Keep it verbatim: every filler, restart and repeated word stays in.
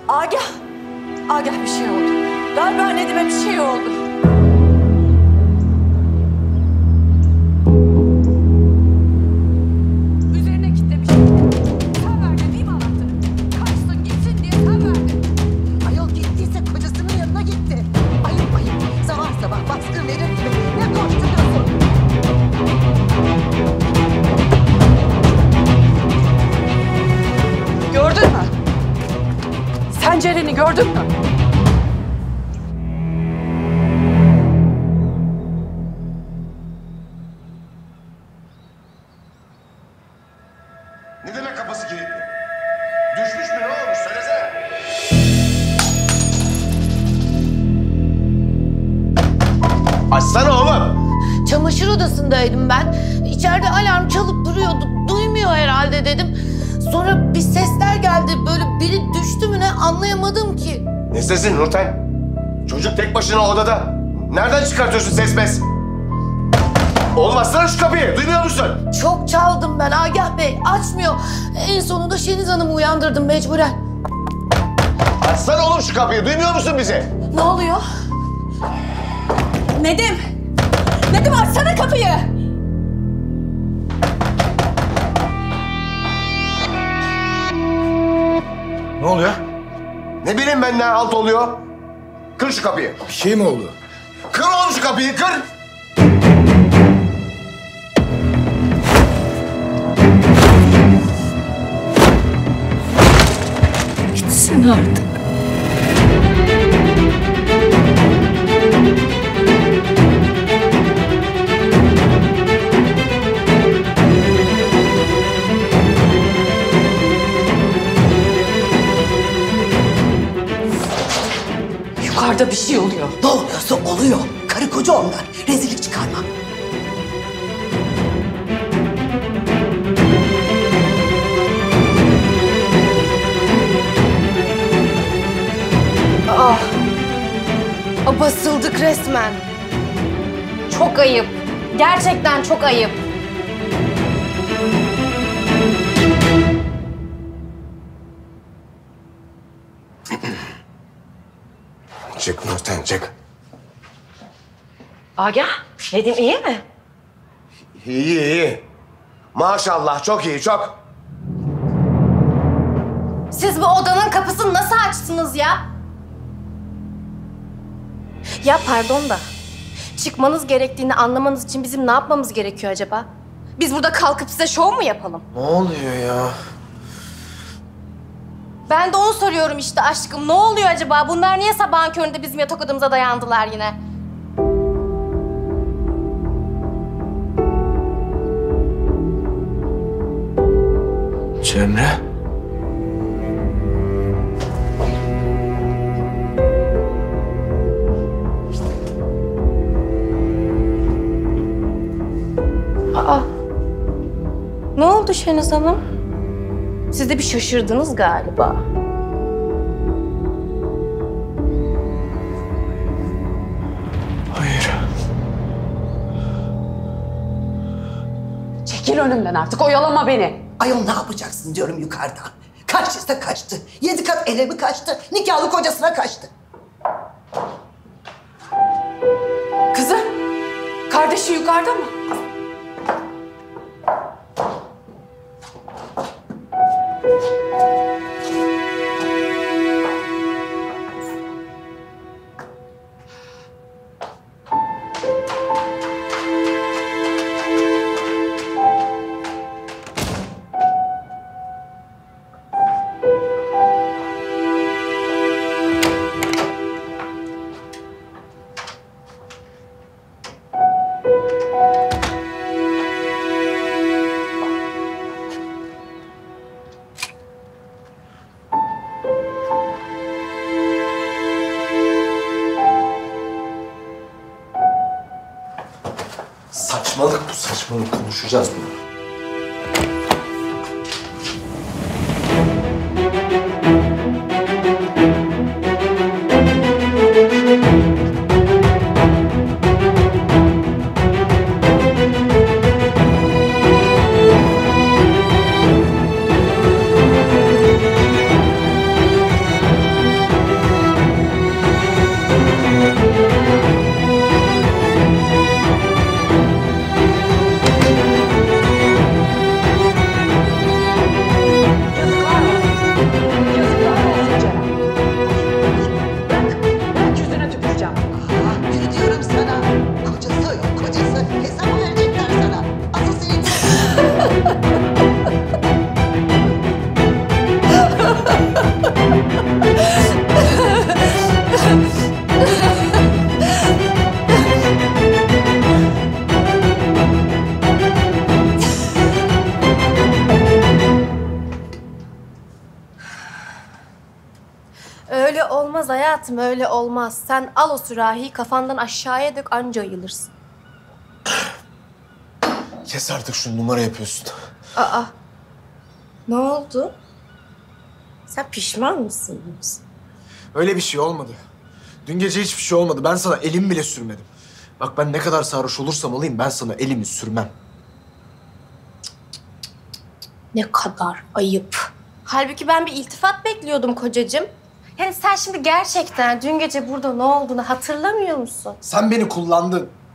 Agah! Agah bir şey oldu. Galiba Nedim'e bir şey oldu. Üzerine kilitlemiş. Sen verdin değil mi anahtarı? Kaçsın gitsin diye sen verdin. Ayol gittiyse kocasının yanına gitti. Ayıp ayıp. Sabah sabah baskın verir gibi. Ne koşturuyorsun? Gördün mü? Sen Ceren'i gördün mü? Ne demek kapısı kilitli? Düşmüş mü, ne olmuş? Söylesene. Açsana oğlum. Çamaşır odasındaydım ben. İçeride alarm çalıp duruyordu. Duymuyor herhalde dedim. Sonra bir sesler geldi. Böyle biri düştü mü ne anlayamadım ki. Ne sesi Nurten? Çocuk tek başına odada. Nereden çıkartıyorsun ses mes? Oğlum açsana şu kapıyı. Duymuyor musun? Çok çaldım ben Agah Bey. Açmıyor. En sonunda Şeniz Hanım'ı uyandırdım mecburen. Açsana oğlum şu kapıyı. Duymuyor musun bizi? Ne oluyor? Nedim! Nedim açsana kapıyı! Ne oluyor? Ne bileyim ben ne halt oluyor? Kır şu kapıyı. Bir şey mi oldu? Kır oğlum şu kapıyı, kır! Gitsin artık. Yukarıda bir şey oluyor. Ne oluyorsa oluyor. Karı koca onlar. Rezillik çıkarma. Ah, basıldık resmen. Çok ayıp. Gerçekten çok ayıp. Çık Nurten, çık. Agah, Nedim iyi mi? İyi, iyi. Maşallah, çok iyi, çok. Siz bu odanın kapısını nasıl açtınız ya? Ya pardon da, çıkmanız gerektiğini anlamanız için bizim ne yapmamız gerekiyor acaba? Biz burada kalkıp size şov mu yapalım? Ne oluyor ya? Ben de onu soruyorum işte aşkım. Ne oluyor acaba? Bunlar niye sabahın köründe bizim yatak odamıza dayandılar yine? Cemre? Aa, ne oldu Şeniz Hanım? Siz de bir şaşırdınız galiba. Hayır. Çekil önümden artık, oyalama beni. Ayol ne yapacaksın diyorum yukarıdan. Kaçtıysa kaçtı. Yedi kat ele mi kaçtı? Nikahlı kocasına kaçtı. Kızım, kardeşi yukarıda mı? Saçmalık bu, saçmalık. Konuşacağız bunu. Öyle olmaz hayatım, öyle olmaz. Sen al o sürahiyi kafandan aşağıya dök, anca ayılırsın. Kes artık şunu, numara yapıyorsun. Aa, ne oldu? Sen pişman mısın yoksa? Öyle bir şey olmadı. Dün gece hiçbir şey olmadı. Ben sana elim bile sürmedim. Bak ben ne kadar sarhoş olursam olayım ben sana elimi sürmem. Ne kadar ayıp. Halbuki ben bir iltifat bekliyordum kocacığım. Yani sen şimdi gerçekten dün gece burada ne olduğunu hatırlamıyor musun? Sen beni kullandın.